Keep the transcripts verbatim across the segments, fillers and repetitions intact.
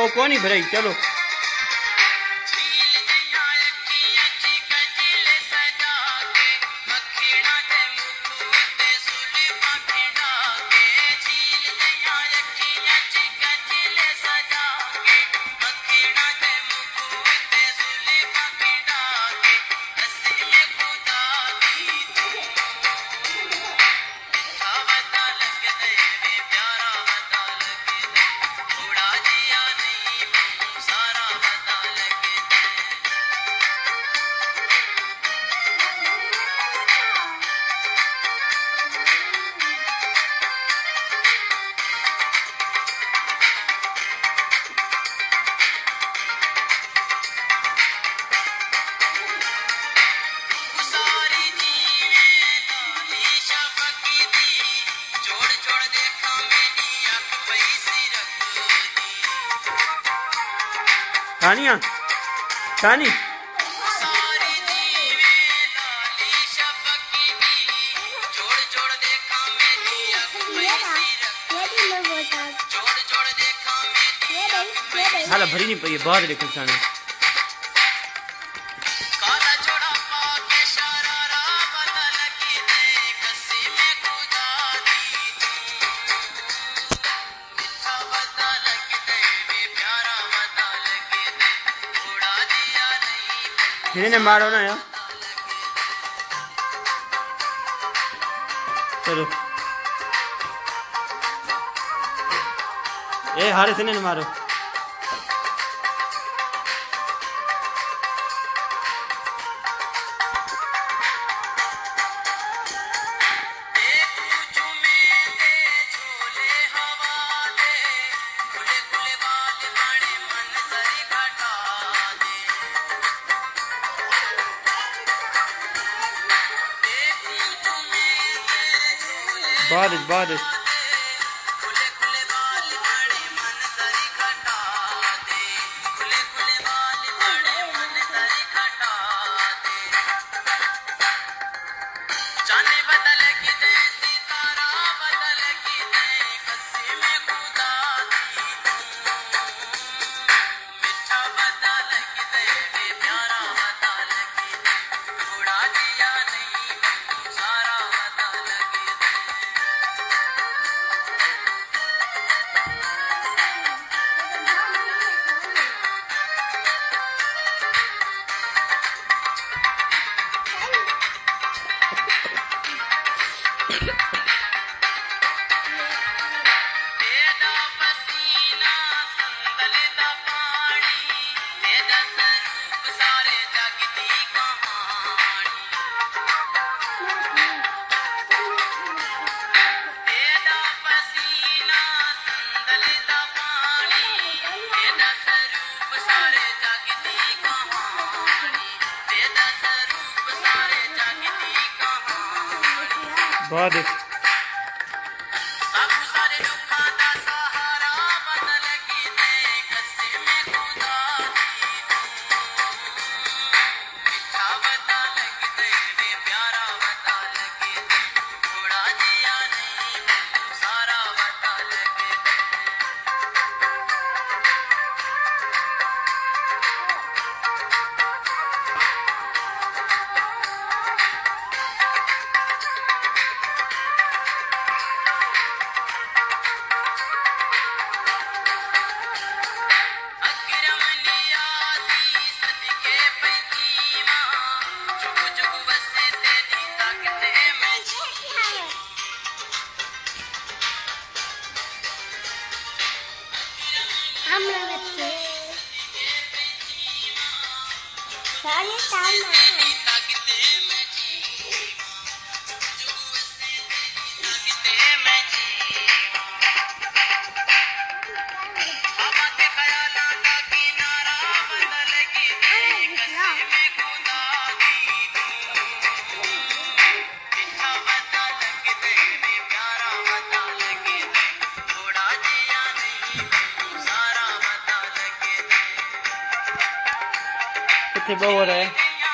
को नहीं भराई। चलो तानिया तानी हाला भरी नहीं पई बहुत देखो साने ने मारो ना यार। चलो ए हारे से ने मारो। बारिश बारिश बहुत बहुत हो रहा है।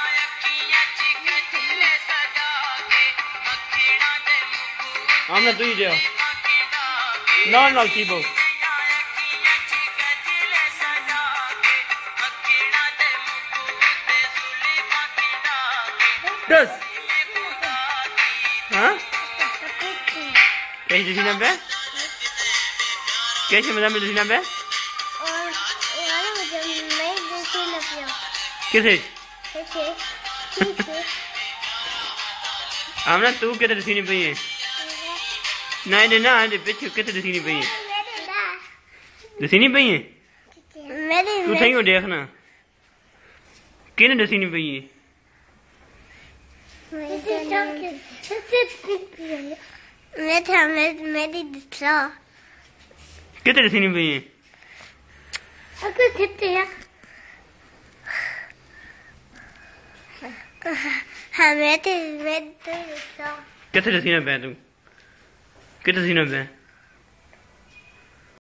हमने तू ही दिया नॉन नॉल की बो दस हाँ कैसे दसीना पे कैसे मजा में दसीना पे और यार मुझे मैं दूसरी लगी हूँ कैसे कैसे आमना तू कितने दसीनी पई है नहीं दे ना दे पीछे कितने दसीनी पई है दसीनी पई है मेरी तू सही हो देखना किने दसीनी पई है मैं था मैं मेरी दूसरा कितने दसीनी पई है अगर कितने हैं हाँ मैं तो मैं तो दूसरा कितने दसीना पे तू कितने दसीना पे